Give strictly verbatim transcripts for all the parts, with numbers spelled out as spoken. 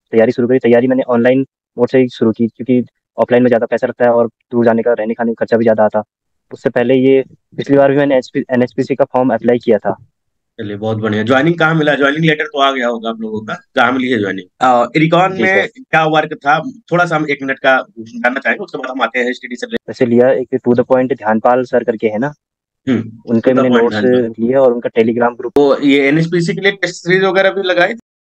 तैयारी शुरू करी। तैयारी मैंने ऑनलाइन मोड से ही शुरू की, क्योंकि ऑफलाइन में ज़्यादा पैसा लगता है और दूर जाने का, रहने खाने का खर्चा भी ज़्यादा आता। उससे पहले ये पिछली बार भी मैंने एन एच पी सी का फॉर्म अप्लाई किया था। चलिए बहुत बढ़िया। ज्वाइनिंग कहाँ मिला? ज्वाइनिंग लेटर तो आ गया होगा आप लोगों का, कहाँ मिली है ज्वाइनिंग? इरिकॉन जी सर। में क्या वर्क था? थोड़ा सा हम एक मिनट का जानना चाहेंगे, उसके बाद हम आते हैं एचटीडी से। वैसे लिया एक to the point Dhyanpal sir करके है ना, हम्म। उनके टू द मैंने पॉइंट नोट्स ध्यान पर। लिए और उनका टेलीग्राम ग्रुप। तो ये एनएचपीसी के लिए टेस्ट सीरीज वगैरह भी लगाए?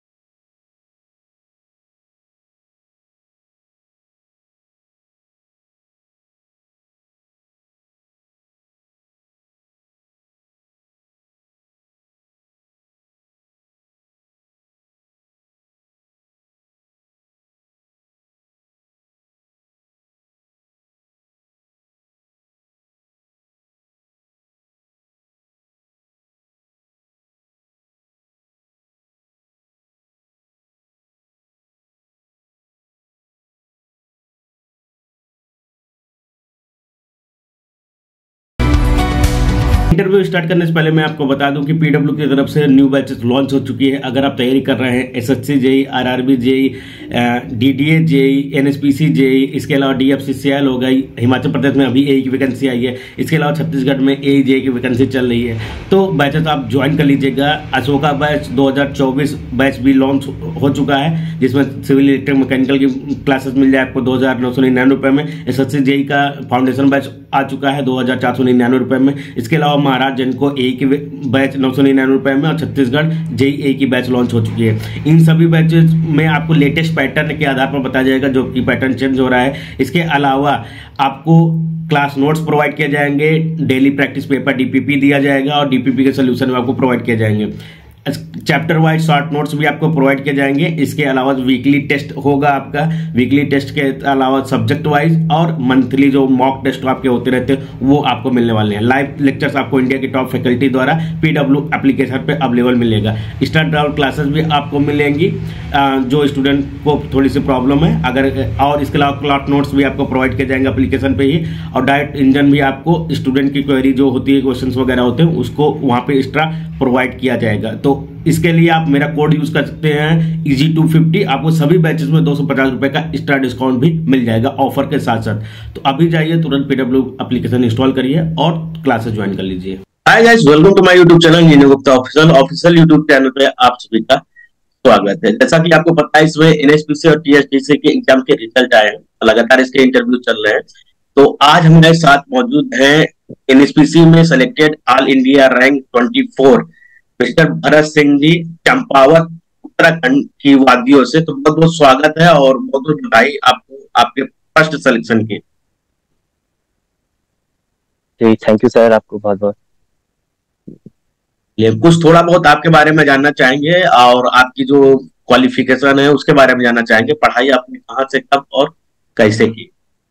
इंटरव्यू स्टार्ट करने से पहले मैं आपको बता दूं कि पीडब्ल्यू की तरफ से न्यू बैचेस लॉन्च हो चुकी है। अगर आप तैयारी कर रहे हैं SSC JE, RRB JE, DDA JE, NHPC JE, इसके अलावा डीएफसीसीएल हो गई, हिमाचल प्रदेश में अभी ए की वैकेंसी आई है, इसके अलावा छत्तीसगढ़ में ए जेई की वैकेंसी चल रही है, तो बैचेस आप ज्वाइन कर लीजिएगा। अशोका बैच दो हज़ार चौबीस बैच भी लॉन्च हो चुका है, जिसमें सिविल इलेक्ट्रिक मैकेनिकल की क्लासेस मिल जाए आपको दो हजार नौ सौ निन्यानवे रुपए में। एसएससी जेई का फाउंडेशन बैच आ चुका है दो हजार चार सौ निन्यानवे रुपए में। इसके अलावा महाराज जैन को ए की बैच नौ सौ निन्यानवे रुपए में, और छत्तीसगढ़ जेई ए की बैच लॉन्च हो चुकी है। इन सभी बैचेस में आपको लेटेस्ट पैटर्न के आधार पर बताया जाएगा, जो कि पैटर्न चेंज हो रहा है। इसके अलावा आपको क्लास नोट्स प्रोवाइड किए जाएंगे, डेली प्रैक्टिस पेपर डीपीपी दिया जाएगा, और डीपीपी के सोल्यूशन आपको प्रोवाइड किए जाएंगे। चैप्टर वाइज शॉर्ट नोट्स भी आपको प्रोवाइड किए जाएंगे। इसके अलावा वीकली टेस्ट होगा आपका, वीकली टेस्ट के अलावा सब्जेक्ट वाइज और मंथली जो मॉक टेस्ट आपके होते रहते हैं वो आपको मिलने वाले हैं। लाइव लेक्चर्स आपको इंडिया की टॉप फैकल्टी द्वारा पीडब्ल्यू एप्लीकेशन पे अवेलेबल मिलेगा। स्टार्ट आउट क्लासेस भी आपको मिलेंगी जो स्टूडेंट को थोड़ी सी प्रॉब्लम है अगर, और इसके अलावा क्लॉट नोट्स भी आपको प्रोवाइड किए जाएंगे एप्लीकेशन पे ही, और डायरेक्ट इंजन भी आपको स्टूडेंट की क्वेरी जो होती है, क्वेश्चन वगैरह होते हैं, उसको वहां पे एक्स्ट्रा प्रोवाइड किया जाएगा। तो इसके लिए आप मेरा कोड यूज कर सकते हैं इजी टू फिफ्टी, आपको सभी बैचेस में दो सौ पचास रुपए का एक्स्ट्रा डिस्काउंट भी मिल जाएगा ऑफर के साथ साथ। तो अभी जाइए तुरंत पीडब्ल्यू एप्लीकेशन इंस्टॉल करिए और क्लासेस ज्वाइन कर लीजिए। Hi guys, welcome to my YouTube channel Neenu Gupta official. Official YouTube channel पे आप सभी का स्वागत है। जैसा कि आपको पता है, इसमें एनएचपीसी और टीएचडीसी के एग्जाम के रिजल्ट आए हैं, लगातार इसके इंटरव्यू चल रहे हैं। तो आज हमारे साथ मौजूद हैं एनएचपीसी में सिलेक्टेड ऑल इंडिया रैंक चौबीस मिस्टर भरत सिंह जी, चंपावत उत्तराखंड की वादियों से। तो बहुत बहुत स्वागत है और बहुत बहुत बधाई आपको आपके फर्स्ट सिलेक्शन की। जी थैंक यू सर, आपको बहुत बहुत। ये कुछ थोड़ा बहुत आपके बारे में जानना चाहेंगे और आपकी जो क्वालिफिकेशन है उसके बारे में जानना चाहेंगे। पढ़ाई आपने कहाँ से, कब और कैसे की?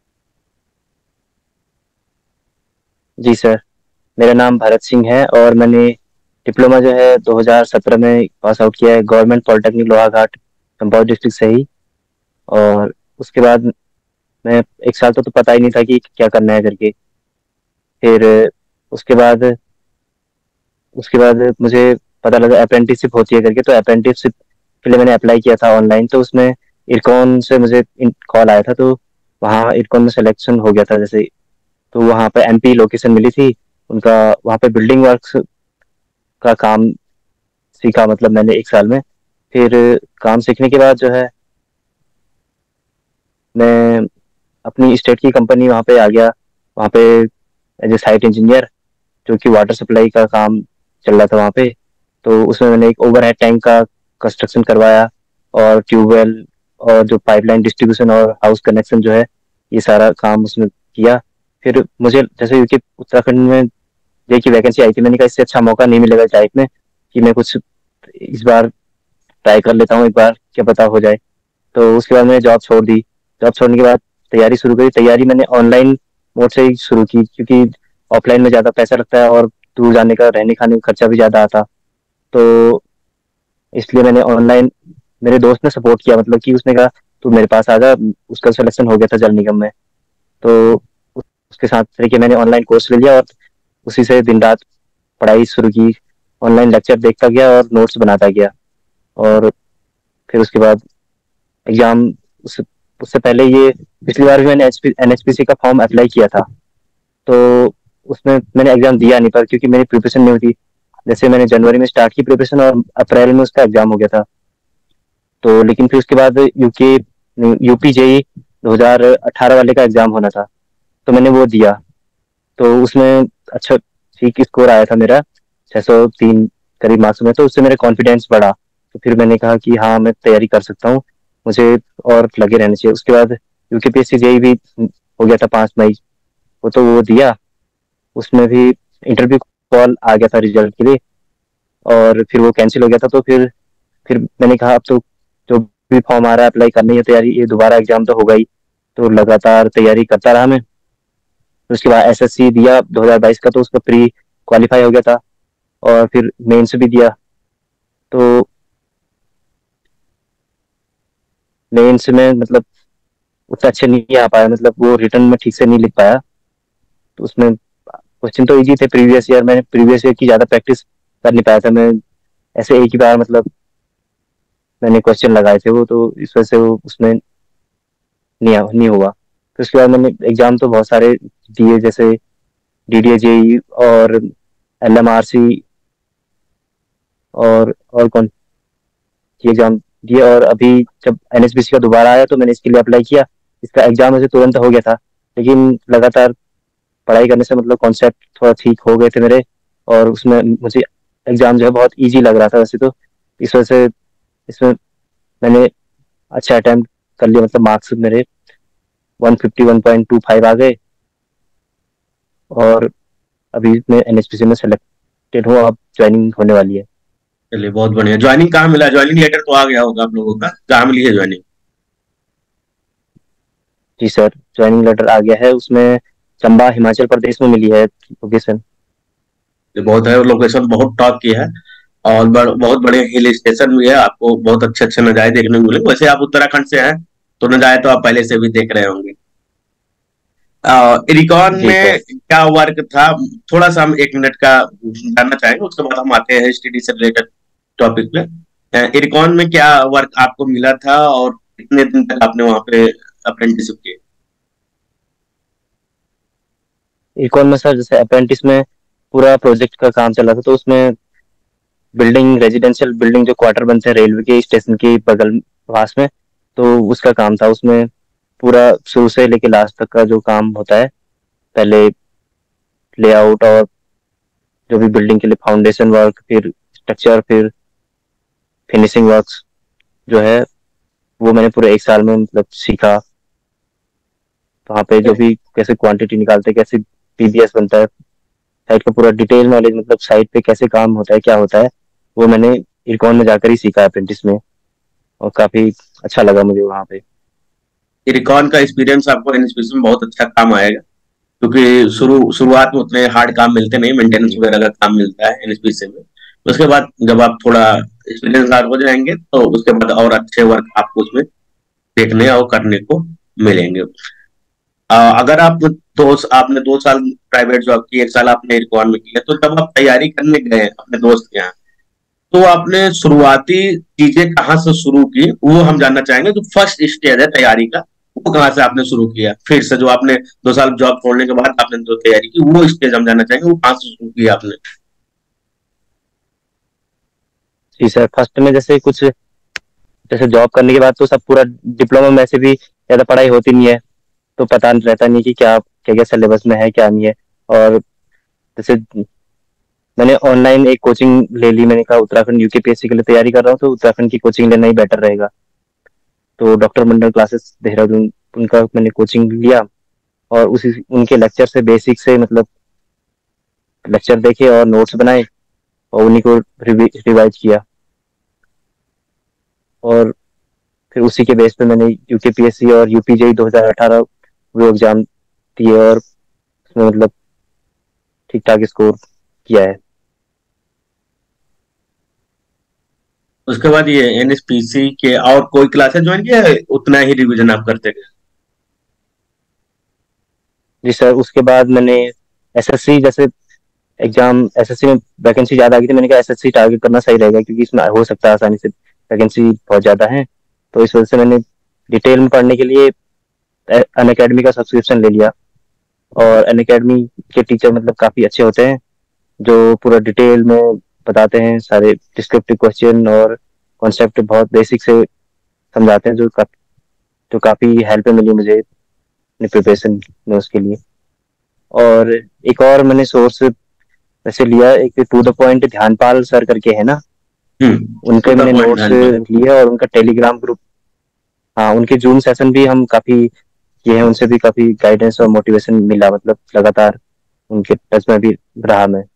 जी सर, मेरा नाम भरत सिंह है और मैंने डिप्लोमा जो है दो हज़ार सत्रह में पास आउट किया है government polytechnic Lohaghat, Champawat district से ही। और उसके बाद मैं एक साल तो, तो पता ही नहीं था कि क्या करना है करके। फिर उसके बाद उसके बाद मुझे पता लगा अप्रेंटिसशिप होती है करके, तो अप्रेंटिसशिप के लिए मैंने अप्लाई किया था ऑनलाइन। तो उसमें इरकॉन से मुझे कॉल आया था, तो वहाँ इरकॉन में सिलेक्शन हो गया था जैसे। तो वहाँ पे एमपी लोकेशन मिली थी उनका, वहाँ पे बिल्डिंग वर्क्स का काम सीखा, मतलब मैंने एक साल में। फिर काम सीखने के बाद जो है मैं अपनी स्टेट की कंपनी वहाँ पे आ गया, वहाँ पे एज ए साइट इंजीनियर, जो कि वाटर सप्लाई का काम चल रहा था वहाँ पे। तो उसमें मैंने एक ओवरहेड टैंक का कंस्ट्रक्शन करवाया, और ट्यूबवेल और जो पाइपलाइन डिस्ट्रीब्यूशन और हाउस कनेक्शन जो है, ये सारा काम उसमें किया। फिर मुझे जैसे क्योंकि उत्तराखंड में जे की वैकेंसी आई थी, मैंने कहा इससे अच्छा मौका नहीं मिलेगा लाइफ में कि मैं कुछ इस बार ट्राई कर लेता हूँ, एक बार क्या पता हो जाए। तो उसके बाद मैंने जॉब छोड़ दी। जॉब छोड़ने के बाद तैयारी शुरू करी। तैयारी मैंने ऑनलाइन मोड से ही शुरू की, क्योंकि ऑफलाइन में ज़्यादा पैसा लगता है और दूर जाने का, रहने खाने का खर्चा भी ज़्यादा आता। तो इसलिए मैंने ऑनलाइन, मेरे दोस्त ने सपोर्ट किया, मतलब कि उसने कहा तू मेरे पास आ जा, उसका सिलेक्शन हो गया था जल निगम में। तो उस- उसके साथ तरीके मैंने ऑनलाइन कोर्स ले लिया और उसी से दिन रात पढ़ाई शुरू की। ऑनलाइन लेक्चर देखता गया और नोट्स बनाता गया। और फिर उसके बाद एग्जाम, उससे उससे पहले ये पिछली बार भी मैंने एन एच पी सी का फॉर्म अप्लाई किया था, तो उसमें मैंने एग्जाम दिया नहीं, पर क्योंकि मेरी प्रिपरेशन नहीं हुई थी। जैसे मैंने जनवरी में स्टार्ट की प्रिपरेशन और अप्रैल में उसका एग्जाम हो गया था। तो लेकिन फिर उसके बाद यूके यूपी जेई दो हज़ार अठारह वाले का एग्जाम होना था, तो मैंने वो दिया। तो उसमें अच्छा ठीक स्कोर आया था मेरा, छह सौ तीन करीब मार्क्स में, तो उससे मेरा कॉन्फिडेंस बढ़ा। तो फिर मैंने कहा कि हाँ, मैं तैयारी कर सकता हूँ, मुझे और लगे रहना चाहिए। उसके बाद यूकेपीएससी जेई भी हो गया था पाँच मई, वो तो वो दिया। उसमें भी इंटरव्यू कॉल आ गया था रिजल्ट के लिए, और फिर वो कैंसिल हो गया था। तो फिर फिर मैंने कहा अब तो जो भी फॉर्म आ रहा है अप्लाई करनी है, तैयारी, ये दोबारा एग्जाम तो होगा ही। तो लगातार तैयारी करता रहा मैं। तो उसके बाद एसएससी दिया दो हज़ार बाईस का, तो उसका प्री क्वालिफाई हो गया था, और फिर मेंस भी दिया। तो मेंस में मतलब उतना अच्छे नहीं आ पाया, मतलब वो रिटर्न में ठीक से नहीं लिख पाया। तो उसमें क्वेश्चन तो इजी थे प्रीवियस ईयर, मैंने प्रीवियस ईयर की ज्यादा प्रैक्टिस कर नहीं पाया था मैं। ऐसे एक ही बार मतलब मैंने क्वेश्चन लगाए थे वो, तो इस वजह से वो उसमें नहीं नहीं हुआ। तो उसके बाद मैंने एग्जाम तो बहुत सारे दिए, जैसे डीडीए जेई और एलएमआरसी, और और कौन सी एग्जाम दिए। और अभी जब एनएचपीसी का दोबारा आया तो मैंने इसके लिए अप्लाई किया। इसका एग्जाम वैसे तुरंत हो गया था, लेकिन लगातार पढ़ाई करने से मतलब कॉन्सेप्ट थोड़ा ठीक हो गए थे मेरे, और उसमें मुझे एग्जाम जो है बहुत इजी लग रहा था वैसे तो। इस वजह से इसमें मैंने अच्छा अटेम्प्ट कर लिया, मतलब मार्क्स मेरे one fifty one point two five आ गए, और अभी मैं एनएचपीसी में सेलेक्टेड हूँ, अब ज्वाइनिंग होने वाली है। चलिए बहुत बढ़िया। ज्वाइनिंग कहाँ मिला? ज्वाइनिंग लेटर तो आ गया होगा आप लोगों का, कहाँ मिली है ज्वाइनिंग? जी सर, ज्वाइनिंग लेटर आ गया है, उसमें चंबा हिमाचल प्रदेश में मिली है लोकेशन। ये बहुत है, लोकेशन बहुत टॉप की है, और बड़, बहुत बड़े हिल स्टेशन भी है, आपको बहुत अच्छे अच्छे नज़ारे देखने को मिलेंगे। वैसे आप उत्तराखंड से हैं, तो नज़ारे तो आप पहले से भी देख रहे होंगे। इरिकॉन जी सर। में क्या वर्क था? थोड़ा सा हम एक मिनट का जानना चाहेंगे, उसके बाद हम आते हैं स्टडी से रिलेटेड टॉपिक पे। इरिकॉन में क्या वर्क आपको मिला था, और कितने दिन तक आपने वहां पे अप्रेंटिसशिप की? इकॉन में सर जैसे अप्रेंटिस में पूरा प्रोजेक्ट का काम चल रहा था, तो उसमें बिल्डिंग, रेजिडेंशियल बिल्डिंग जो क्वार्टर बनते हैं रेलवे के स्टेशन के बगल पास में, तो उसका काम था। उसमें पूरा शुरू से लेके लास्ट तक का जो काम होता है, पहले लेआउट, और जो भी बिल्डिंग के लिए फाउंडेशन वर्क, फिर स्ट्रक्चर, फिर फिनिशिंग वर्क्स जो है, वो मैंने पूरे एक साल में मतलब सीखा। वहाँ पे जो भी कैसे क्वांटिटी निकालते हैं, कैसे पीबीएस बनता है, साइट का पूरा डिटेल नॉलेज, मतलब साइट पे कैसे काम होता है, क्या होता है, वो मैंने इरकॉन में जाकर ही सीखा अप्रेंटिस में, और काफी अच्छा लगा मुझे वहाँ पे। इरिकॉन का एक्सपीरियंस आपको एनएचपीसी में बहुत अच्छा काम आएगा, क्योंकि शुरू शुरुआत में उतने हार्ड काम मिलते नहीं, मेंटेनेंस जी। वगैरह का काम मिलता है एनएचपीसी में। उसके बाद जब आप थोड़ा एक्सपीरियंस हो जाएंगे, तो उसके बाद और अच्छे वर्क आपको उसमें देखने और करने को मिलेंगे। अ, अगर आप दो आपने दो साल प्राइवेट जॉब की, एक साल आपने रिकॉर्ड में किया, तो जब आप तैयारी करने गए अपने दोस्त के यहाँ, तो आपने शुरुआती चीजें कहाँ से शुरू की, वो हम जानना चाहेंगे। जो फर्स्ट स्टेज है तैयारी का, वो कहाँ से आपने शुरू किया? फिर से जो आपने दो साल जॉब छोड़ने के बाद आपने जो तैयारी की, वो स्टेज हम जानना चाहेंगे, वो कहाँ से शुरू किया आपने? जी सर, फर्स्ट में जैसे कुछ, जैसे जॉब करने के बाद तो सब पूरा डिप्लोमा में ऐसे भी ज्यादा पढ़ाई होती नहीं है, तो पता नहीं रहता नहीं कि क्या क्या क्या सिलेबस में है, क्या नहीं है। और जैसे मैंने ऑनलाइन एक कोचिंग ले ली, मैंने कहा उत्तराखंड यूकेपीएससी के लिए तैयारी कर रहा हूँ, तो उत्तराखंड की कोचिंग लेना ही बेटर रहेगा। तो डॉक्टर मंडल क्लासेस देहरादून, उनका मैंने कोचिंग लिया, और उसी उनके लेक्चर से बेसिक से मतलब लेक्चर देखे और नोट्स बनाए, और उन्हीं को रिवाइज किया। और फिर उसी के बेस पे मैंने यूकेपीएससी और यूपीजेई दो हज़ार अठारह वो एग्जाम दिए, और उसमें मतलब ठीक ठाक स्कोर किया है। उसके बाद ये एनएचपीसी के और कोई क्लासेस ज्वाइन किया है, उतना ही रिवीजन आप करते गए? जी सर, उसके बाद मैंने एसएससी जैसे एग्जाम, एसएससी में वैकेंसी ज्यादा आ गई थी, मैंने कहा एसएससी टारगेट करना सही रहेगा, क्योंकि इसमें हो सकता है आसानी से, वैकेंसी बहुत ज्यादा है। तो इस वजह से मैंने डिटेल में पढ़ने के लिए अन अकेडमी का सब्सक्रिप्शन ले लिया। और अन अकेडमी के टीचर मतलब काफी अच्छे होते हैं, जो पूरा डिटेल में बताते हैं, सारे डिस्क्रिप्टिव क्वेश्चन और कॉन्सेप्ट बहुत बेसिक से समझाते हैं, जो काफी जो काफी हेल्प मिली मुझे अपनी प्रिपरेशन में उसके लिए। और एक और मैंने सोर्स वैसे लिया, एक to the point Dhyanpal sir करके है ना, हम्म, टू उनके द मैंने पॉइंट नोट्स ध्यान पर। लिए और उनका टेलीग्राम ग्रुप। हाँ, उनके जूम सेशन भी हम काफी किए हैं, उनसे भी काफी गाइडेंस और मोटिवेशन मिला, मतलब लगातार उनके टच में भी रहा मैं।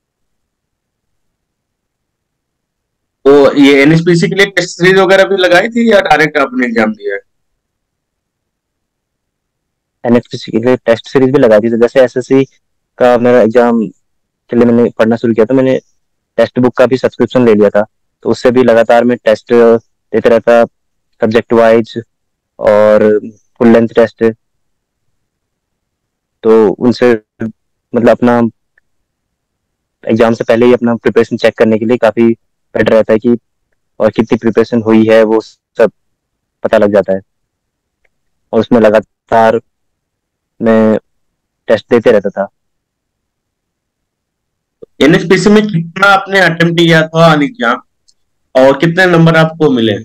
तो ये एनएसपीसी के लिए टेस्ट सीरीज वगैरह भी लगाई थी या डायरेक्ट आपने एग्जाम दिया है? एनएचपीसी के लिए टेस्ट सीरीज भी लगाई थी, तो जैसे एसएससी का मेरा एग्जाम के लिए मैंने पढ़ना शुरू किया, तो मैंने टेक्स्ट बुक का भी सब्सक्रिप्शन ले लिया था। तो उससे भी लगातार मैं टेस्ट देते रहता, सब्जेक्ट वाइज और फुल लेंथ टेस्ट। तो उनसे मतलब अपना एग्जाम से पहले ही अपना प्रिपरेशन चेक करने के लिए काफी बेटर रहता है कि और कितनी प्रिपरेशन हुई है वो सब पता लग जाता है। और उसमें लगातार मैं टेस्ट देते रहता था। एनएसपीसी में कितना आपने अटेम्प्ट किया था एग्जाम, और कितने नंबर आपको मिले?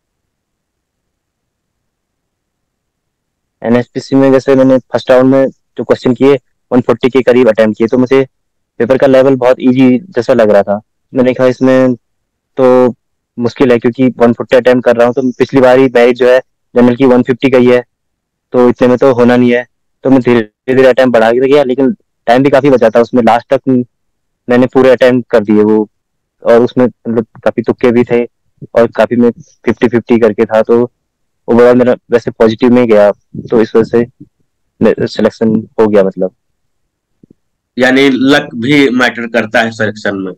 एनएचपीसी में जैसे मैंने फर्स्ट राउंड में जो क्वेश्चन किए वन फोर्टी के करीब अटेम्प्ट किए, तो मुझे पेपर का लेवल बहुत इजी जैसा लग रहा था। मैंने कहा इसमें तो मुश्किल है, क्योंकि वन फोर्टी अटेम्प्ट कर रहा हूँ, तो पिछली बार ही मेरिट जो है जनरल की वन फिफ्टी गई है, तो इतने में तो होना नहीं है। तो मैं धीरे धीरे अटेम्प्ट बढ़ा के गया, लेकिन टाइम भी काफी बचा था उसमें, लास्ट तक मैंने पूरे अटेम्प्ट कर दिए वो। और उसमें मतलब काफी तुक्के भी थे, और काफी मैं फिफ्टी फिफ्टी करके था, तो ओवरऑल मेरा वैसे पॉजिटिव में गया। तो इस वजह से सिलेक्शन हो गया मतलब। यानी लक भी मैटर करता है सिलेक्शन में?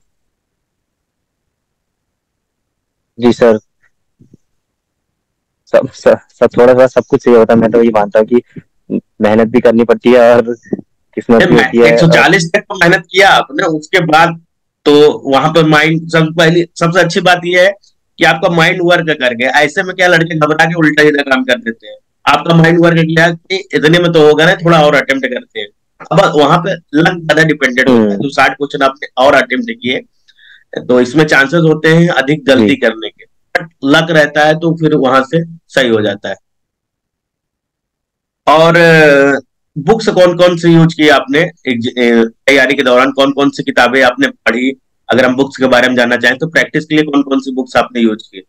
जी सर, सब सब, सब थोड़ा थोड़ा सब कुछ सही होता है। मैं तो ये मानता हूँ कि मेहनत भी करनी पड़ती है और किस्मत भी होती है। और एक सौ चालीस तक तो मेहनत किया आपने, उसके बाद तो वहां पर माइंड, सब पहली सबसे अच्छी बात यह है कि आपका माइंड वर्क कर गया। ऐसे में क्या लड़के घबरा के उल्टा सीधा काम कर देते हैं, आपका माइंड वर्क किया कि इतने में तो होगा ना, थोड़ा और अटेम्प्ट करते हैं। अब वहां पे लक ज्यादा डिपेंडेंट होता है, हम्म। तो साठ क्वेश्चन आपने और अटेम्प्ट किए, तो इसमें चांसेस होते हैं अधिक गलती जी। करने के, बट लक रहता है तो फिर वहां से सही हो जाता है। और बुक्स कौन कौन सी यूज की आपने एग्ज- ए, तैयारी के दौरान? कौन कौन सी किताबें आपने पढ़ी? अगर हम बुक्स के बारे में जानना चाहें तो प्रैक्टिस के लिए कौन कौन सी बुक्स आपने यूज की?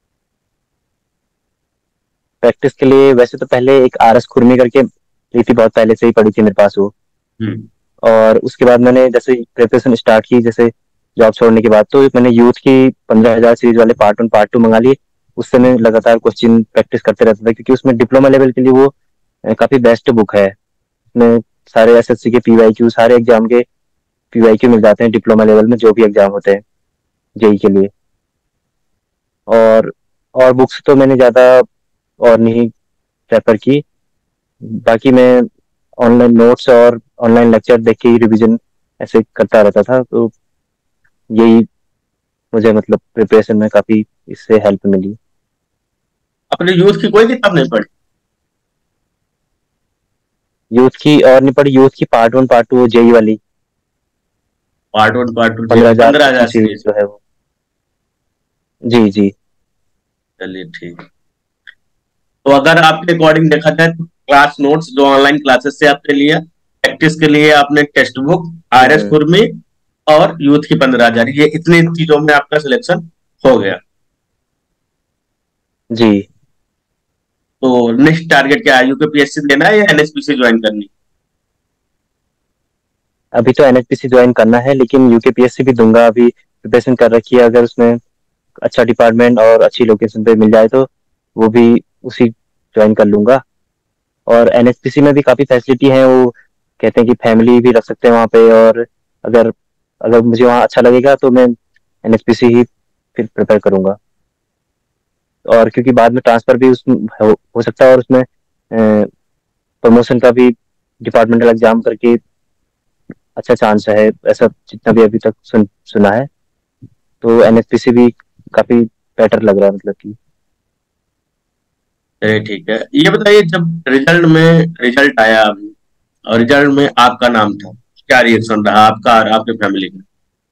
प्रैक्टिस के लिए वैसे तो पहले एक आर एस खुरमी करके ली थी, बहुत पहले से ही पड़ी थी मेरे पास वो। हम्म। और उसके बाद मैंने जैसे प्रिपरेशन स्टार्ट की, जैसे जॉब छोड़ने के बाद, तो मैंने यूथ की पंद्रह हजार सीरीज वाले पार्ट वन पार्ट टू मंगा लिए। उससे मैं लगातार क्वेश्चन प्रैक्टिस करते रहता था, क्योंकि उसमें डिप्लोमा लेवल के लिए वो अ, काफी बेस्ट बुक है। उसमें सारे एसएससी के पीवाईक्यू, सारे एग्जाम के पीवाईक्यू मिल जाते हैं डिप्लोमा लेवल में, जो भी एग्जाम होते हैं जेई के लिए। और और बुक्स तो मैंने ज्यादा और नहीं प्रेफर की। बाकी मैं ऑनलाइन नोट्स और ऑनलाइन लेक्चर देख के ही रिवीजन ऐसे करता रहता था। तो यही मुझे मतलब प्रिपरेशन में काफी इससे हेल्प मिली। अपने यूथ की कोई किताब नहीं पढ़ी? यूथ की और नहीं पढ़ी, यूथ की part one part two JE वाली, पार्ट वन पार्ट टू पंद्रह हजार पंद्रह की हजार सीरीज सीरीज? जो है वो। जी जी। चलिए ठीक। तो अगर आपके अकॉर्डिंग देखा जाए तो क्लास नोट्स जो ऑनलाइन क्लासेस से आपने लिया, प्रैक्टिस के लिए आपने टेक्स्ट बुक, आर एस हम्म। कुर्मी और यूथ की पंद्रह हजार, ये इतनी चीजों में आपका सिलेक्शन हो गया। जी। तो नेक्स्ट टारगेट क्या है? यूकेपीएससी देना है या एनएसपीसी ज्वाइन करनी? अभी तो एनएचपीसी ज्वाइन करना है, लेकिन यूकेपीएससी भी दूंगा। अभी प्रिपरेशन कर रखी है, अगर उसमें अच्छा डिपार्टमेंट और अच्छी लोकेशन पे मिल जाए तो वो भी उसी ज्वाइन कर लूंगा। और एनएचपीसी में भी काफी फैसिलिटी है, वो कहते हैं कि फैमिली भी रख सकते हैं वहाँ पे। और अगर अगर मुझे वहाँ अच्छा लगेगा तो मैं एनएचपीसी ही फिर प्रिपेयर करूंगा। और क्योंकि बाद में ट्रांसफर भी उसमें हो, हो सकता है, और उसमें प्रमोशन का भी डिपार्टमेंटल एग्जाम करके अच्छा चांस है, ऐसा जितना भी अभी तक सुन, सुना है। तो एनएचपीसी भी काफी बेटर लग रहा है, मतलब कि। चलिए ठीक है। ये बताइए, जब रिजल्ट में रिजल्ट आया और रिजल्ट में आपका नाम था, क्या रिएक्शन रहा आपका और आपके फैमिली का?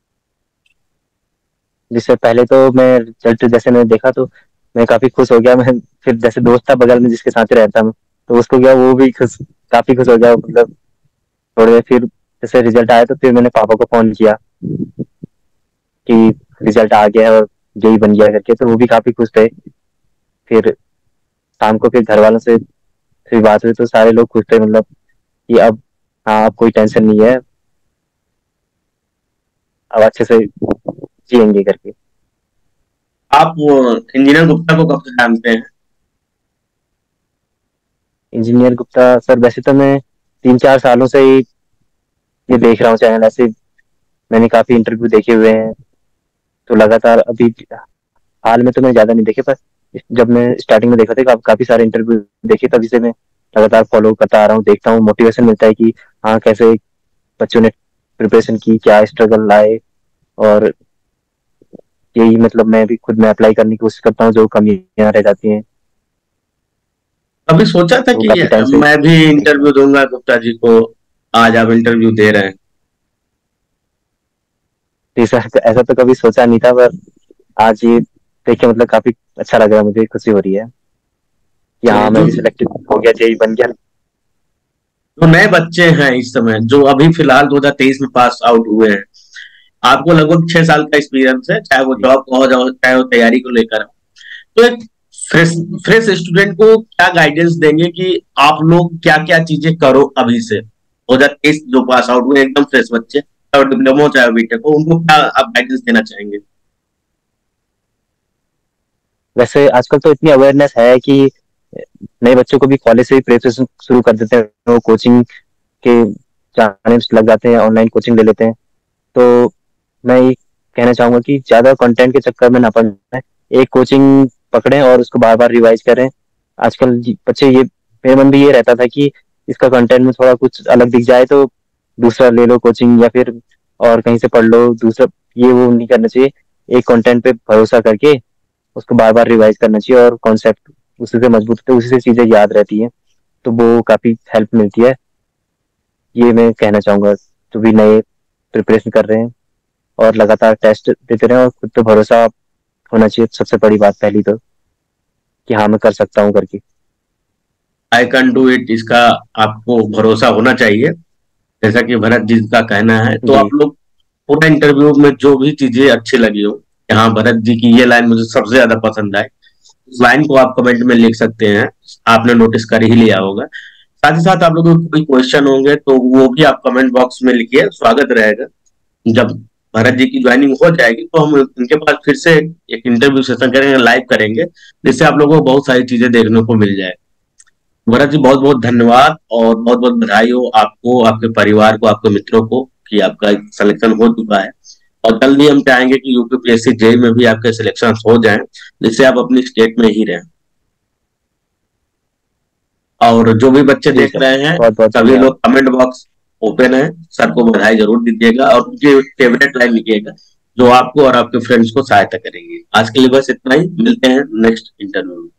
जिससे पहले तो मैं रिजल्ट जैसे मैंने देखा तो मैं काफी खुश हो गया। मैं फिर जैसे दोस्त था बगल में जिसके साथ रहता मैं, तो उसको गया, वो भी खुश, काफी खुश हो गया मतलब। थोड़ी देर फिर जैसे रिजल्ट आया तो फिर मैंने पापा को फोन किया कि रिजल्ट आ गया है और यही बन गया करके, तो वो भी काफी खुश थे। फिर शाम को फिर घर वालों से फिर बात हुई तो सारे लोग खुश थे, मतलब कि अब हाँ अब कोई टेंशन नहीं है, अब अच्छे से जिएंगे करके। आप वो इंजीनियर गुप्ता को कब से जानते हैं? इंजीनियर गुप्ता सर, वैसे तो मैं तीन चार सालों से ही ये देख रहा हूँ चैनल, ऐसे मैंने काफी इंटरव्यू देखे हुए हैं, तो लगातार अभी हाल में तो मैं ज्यादा नहीं देखे, पर जब मैं स्टार्टिंग में देखा था का, काफी सारे इंटरव्यू देखे, तभी से मैं लगातार फॉलो करता आ रहा हूँ, देखता हूँ, मोटिवेशन मिलता है कि हाँ कैसे बच्चों ने प्रिपरेशन की, क्या स्ट्रगल लाए, और यही मतलब मैं भी खुद में अप्लाई करने की कोशिश करता हूँ जो कमियां रह जाती हैं। कभी सोचा था तो वो कि काफी टाइम से मैं भी देख रहा इंटरव्यू हूँ। दूंगा गुप्ता जी को, आज आप इंटरव्यू दे रहे हैं? जी सर, ऐसा तो कभी सोचा नहीं था, पर आज ये देख के मतलब काफी अच्छा लग रहा है, मुझे खुशी हो रही है कि चलिए, हाँ मैं जो भी सिलेक्टेड हो गया, जेई बन गया। जो नए बच्चे हैं इस समय, जो अभी फिलहाल दो हज़ार तेईस में पास आउट हुए हैं, आपको लगभग छह साल का एक्सपीरियंस है, चाहे वो जी। जॉब का हो जाओ, चाहे वो तैयारी को लेकर हो। तो एक फ्रेश फ्रेश स्टूडेंट को क्या गाइडेंस देंगे कि आप लोग क्या क्या चीजें करो अभी से? दो हज़ार तेईस जो पास आउट हुए एकदम फ्रेश बच्चे, चाहे डिप्लोमा हो चाहे बीटेक हो, उनको क्या आप गाइडेंस देना चाहेंगे? वैसे आजकल तो इतनी अवेयरनेस है कि नए बच्चों को भी कॉलेज से ही प्रिपरेशन शुरू कर देते हैं, वो कोचिंग के जाने में लग जाते हैं, ऑनलाइन कोचिंग ले लेते हैं। तो मैं ये कहना चाहूंगा कि ज्यादा कंटेंट के चक्कर में ना पड़ना है, एक कोचिंग पकड़ें और उसको बार बार रिवाइज करें। आजकल जी- बच्चे ये, मेरे मन भी ये रहता था कि इसका कंटेंट में थोड़ा कुछ अलग दिख जाए तो दूसरा ले लो कोचिंग, या फिर और कहीं से पढ़ लो दूसरा। ये वो नहीं करना चाहिए, एक कंटेंट पे भरोसा करके उसको बार बार रिवाइज करना चाहिए, और कॉन्सेप्ट उसी से मजबूत होते हैं, उसी से चीजें याद रहती हैं, तो वो काफी हेल्प मिलती है। ये मैं कहना चाहूंगा जो भी नए प्रिपरेशन कर रहे हैं, और लगातार टेस्ट देते रहें, और खुद पे भरोसा होना चाहिए, सबसे बड़ी बात पहली तो, कि हाँ मैं कर सकता हूँ करके। आई कैन डू इट, इसका आपको भरोसा होना चाहिए, जैसा कि भरत जी का कहना है। तो जी। आप लोग पूरा इंटरव्यू में जो भी चीजें अच्छी लगी हो, कि हाँ भरत जी की ये लाइन मुझे सबसे ज्यादा पसंद आई, उस लाइन को आप कमेंट में लिख सकते हैं, आपने नोटिस कर ही लिया होगा। साथ ही साथ आप लोगों को कोई क्वेश्चन होंगे तो वो भी आप कमेंट बॉक्स में लिखिए, स्वागत रहेगा। जब भरत जी की ज्वाइनिंग हो जाएगी तो हम उनके पास फिर से एक इंटरव्यू सेशन करेंगे, लाइव करेंगे, जिससे आप लोगों को बहुत सारी चीजें देखने को मिल जाए। भरत जी, बहुत बहुत धन्यवाद और बहुत बहुत बधाई हो आपको, आपके परिवार को, आपके मित्रों को, कि आपका सिलेक्शन हो चुका है। और जल्दी हम चाहेंगे कि यूपीपीएससी जेई में भी आपके सिलेक्शन हो जाएं, जिससे आप अपनी स्टेट में ही रहें। और जो भी बच्चे जी देख सर, रहे हैं, बहुत बहुत सभी धन्यवाद। लोग कमेंट बॉक्स ओपन है, सर को बधाई जरूर दीजिएगा और उनकी फेवरेट लाइन लिखिएगा, जो आपको और आपके फ्रेंड्स को सहायता करेगी। आज के लिए बस इतना ही, मिलते हैं नेक्स्ट इंटरव्यू में।